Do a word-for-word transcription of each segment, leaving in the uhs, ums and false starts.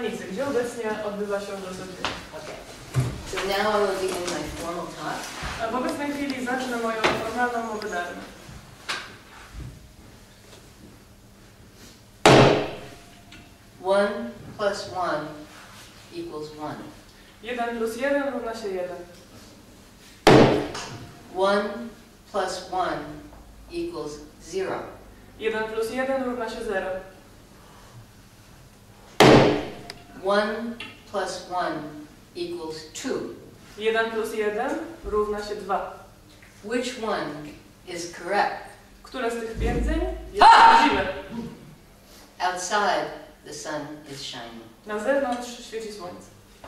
Kamenicy, gdzie obecnie odbywa się ogrodzenie. Okay. So now I will begin my formal talk. A w obecnej chwili zacznę moją formalną mowę darną. One plus one equals one. jeden plus jeden równa się jeden. One plus one equals zero. jeden plus jeden równa się zero. One plus one equals two. jeden plus jeden równa się dwa. Which one is correct? Które z tych twierdzeń jest prawdziwe? Outside, the sun is shining. Na zewnątrz świeci słońce.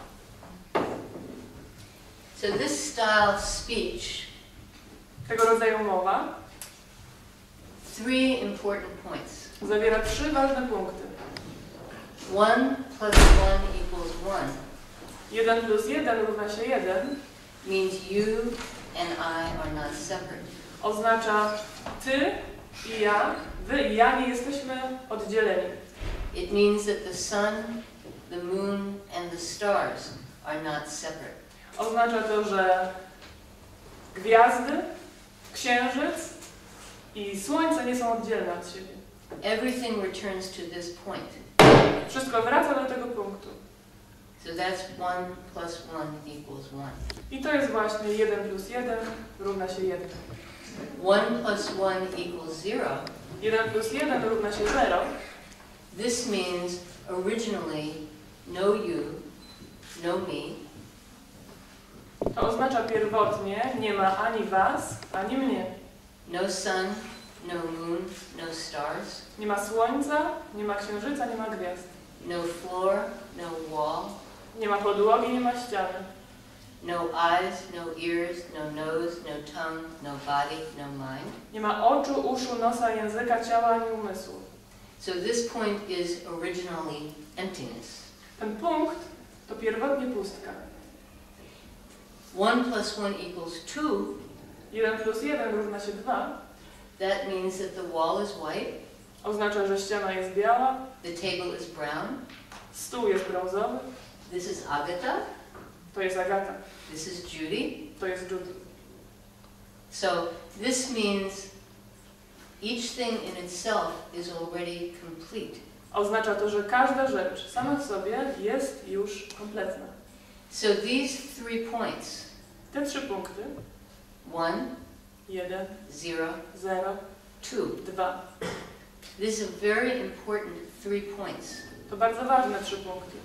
So this style of speech, Tego rodzaju mowa three important points. zawiera trzy ważne punkty. One plus one equals one jeden plus jeden równa się jeden means you and I are not separate. oznacza ty i ja, wy i ja nie jesteśmy oddzieleni. It means that the sun, the moon, and the stars are not separate. Oznacza to, że gwiazdy, księżyc i słońce nie są oddzielne od siebie. Everything returns to this point. Wszystko wraca do tego punktu. So that's one plus one equals one. I to jest właśnie jeden plus jeden równa się jeden. One plus one equals zero. jeden plus jeden równa się zero. This means originally no you, no me. To oznacza pierwotnie nie ma ani was, ani mnie. No sun, no moon, no stars. Nie ma słońca, nie ma księżyca, nie ma gwiazd. No floor, no wall. Nie ma podłogi, nie ma ściany. No eyes, no ears, no nose, no tongue, no body, no mind. Nie ma oczu, uszu, nosa, języka, ciała ani umysłu. So this point is originally emptiness. Ten punkt to pierwotnie pustka. One plus one equals two. jeden plus jeden równa się dwa. That means that the wall is white, Oznacza, że ściana jest biała, the table is brown, stół jest brązowy, this is Agatha, to jest Agata, this is Judy. to jest Judy. So this means each thing in itself is already complete. Oznacza to, że każda rzecz sama w sobie jest już kompletna. So these three points, Te trzy punkty, one, jeden, zero, zero, two, dwa, this is a very important three points. to bardzo ważne trzy punkty.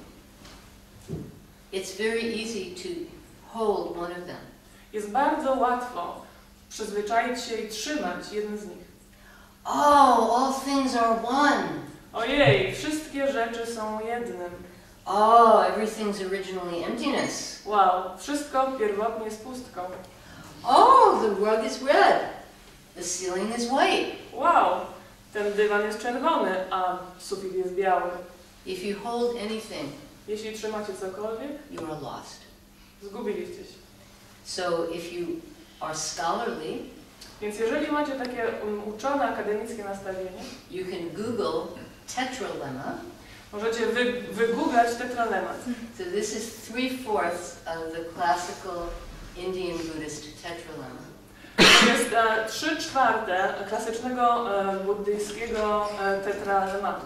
It's very easy to hold one of them. Jest bardzo łatwo przyzwyczaić się i trzymać jeden z nich. Oh, all things are one. Ojej, wszystkie rzeczy są jednym. Oh, everything's originally emptiness. Wow, wszystko pierwotnie jest pustką. Oh, the rug is red. The ceiling is white. Wow, ten dywan jest czerwony, a sufit jest biały. If you hold anything, Jeśli trzymacie cokolwiek, you are lost. zgubiliście się. So if you are scholarly, Więc jeżeli macie takie um, uczone, akademickie nastawienie, you can Google tetralemma. możecie wy, wygooglać tetralemat. So this is three-fourths of the classical Indian Buddhist tetralemma. To jest e, trzy czwarte klasycznego e, buddyjskiego e, tetralematu.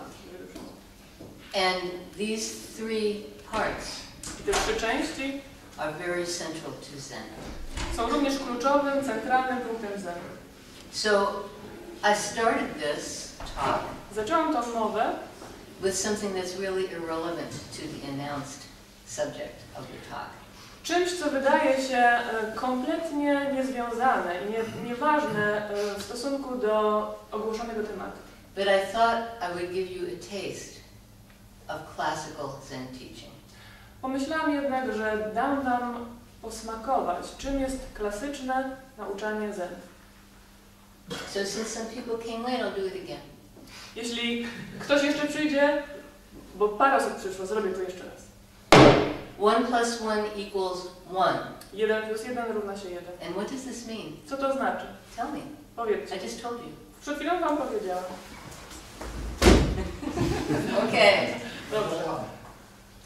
And these three parts I te trzy części are very central to Zen. są również kluczowym, centralnym punktem Zen. So I started this talk Zaczęłam tą mowę with something that's really irrelevant to the announced subject of the talk. czymś, co wydaje się e, kompletnie niezwiązane i nie, nieważne e, w stosunku do ogłoszonego tematu. But I thought I would give you a taste of classical Zen teaching. Pomyślałam jednak, że dam wam posmakować, czym jest klasyczne nauczanie Zen. So since some people came late, I'll do it again. Jeśli ktoś jeszcze przyjdzie, bo parę osób przyszło, zrobię to jeszcze raz. One plus one equals one. jeden plus jeden równa się jeden. And what does this mean? Co to znaczy? Tell me. Powiedzcie. I just told you. Przed chwilą wam powiedziałam. Okay. Dobrze.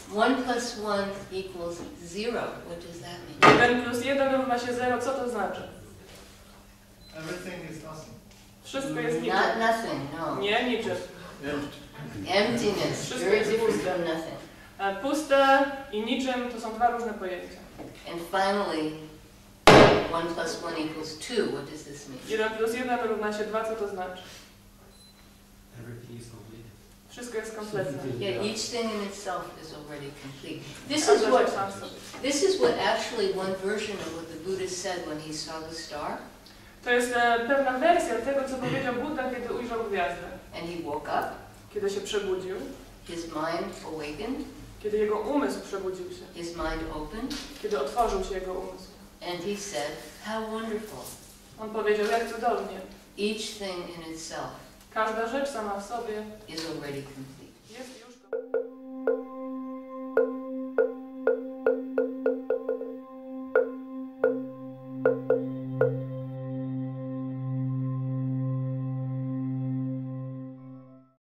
One plus one equals zero. What does that mean? jeden plus jeden równa się zero. Co to znaczy? Everything is nothing. Wszystko jest niczym. Not nothing, no. Nie niczym. Emptiness, Wszystko very jest different puste. from nothing. E, Puste i niczym to są dwa różne pojęcia. And finally, one plus one equals two. What does this mean? jeden plus jeden równa się dwa. Co to znaczy? Everything is complete. Wszystko jest kompletne. Yeah, each thing in itself is already complete. This is Każda rzecz what sam w sobie. this is what actually one version of what the Buddha said when he saw the star. To jest e, pewna wersja tego, co powiedział Buddha, kiedy ujrzał gwiazdę. And he woke up, Kiedy się przebudził, his mind awakened, kiedy jego umysł przebudził się, his mind opened, kiedy otworzył się jego umysł. and he said, how wonderful. On powiedział, jak cudownie. Each thing in itself Każda rzecz sama w sobie is already complete.